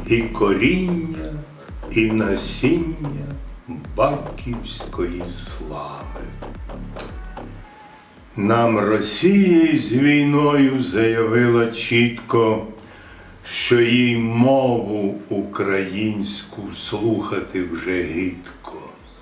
і коріння, і насіння батьківської слави. Нам Росія з війною заявила чітко, що їй мову українську слухати вже гидко,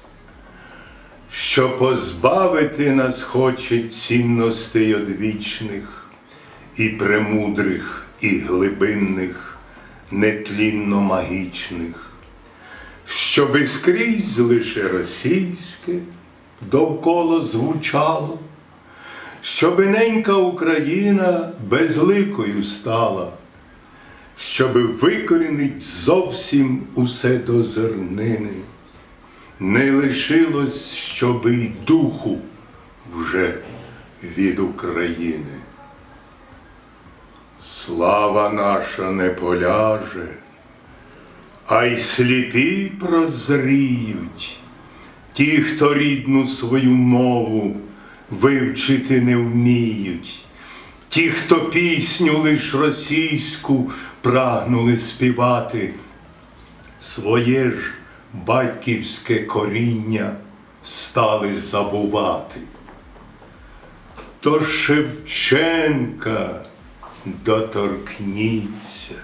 що позбавити нас хоче цінностей одвічних, і премудрих, і глибинних, нетлінно-магічних, щоби скрізь лише російське довкола звучало, щоби ненька Україна безликою стала, щоби викорінить зовсім усе до зернини, не лишилось, щоби й духу вже від України. Слава наша не поляже, а й сліпі прозріють, ті, хто рідну свою мову вивчити не вміють, ті, хто пісню лиш російську прагнули співати, своє ж батьківське коріння стали забувати. До Шевченка доторкніться,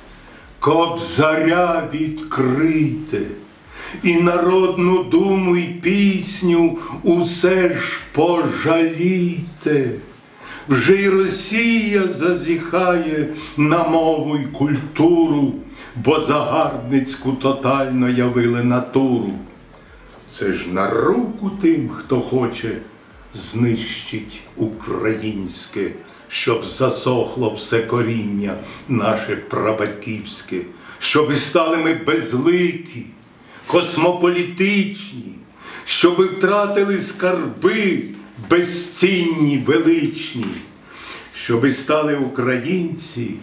Кобзаря відкрийте, і народну думу й пісню усе ж пожалійте. Вже й Росія зазіхає на мову й культуру, бо загарбницьку тотально явили натуру. Це ж на руку тим, хто хоче знищить українське, щоб засохло все коріння наше прабатьківське, щоби стали ми безликі, космополітичні, щоби втратили скарби безцінні, величні, щоби стали українці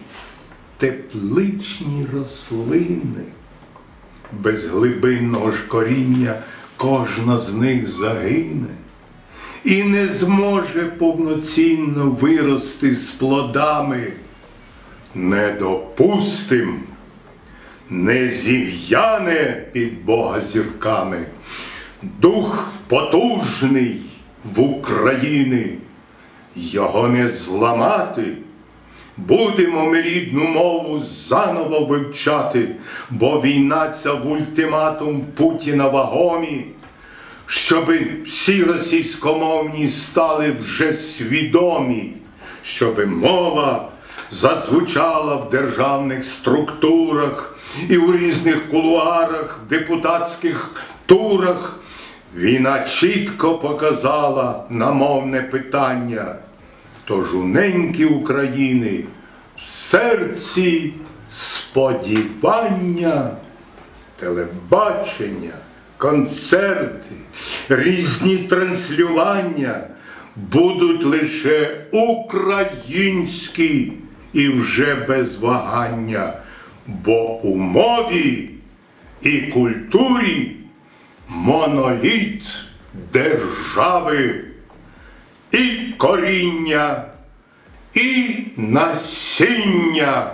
тепличні рослини. Без глибинного ж коріння кожна з них загине і не зможе повноцінно вирости з плодами. Не допустим, не зів'яне під Бога зірками дух потужний в Україні, його не зламати. Будемо ми рідну мову заново вивчати, бо війна ця в ультиматум Путіна вагомі, щоби всі російськомовні стали вже свідомі, щоби мова зазвучала в державних структурах і у різних кулуарах, в депутатських турах. Війна чітко показала на мовне питання, тож у неньки України в серці сподівання, телебачення, концерти, різні транслювання будуть лише українські і вже без вагання, бо у мові і культурі моноліт держави, і коріння, і насіння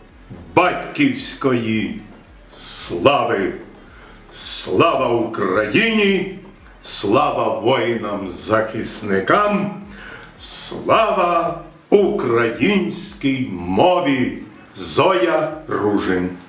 батьківської слави. Слава Україні, слава воїнам-захисникам, слава українській мові. Зоя Ружин.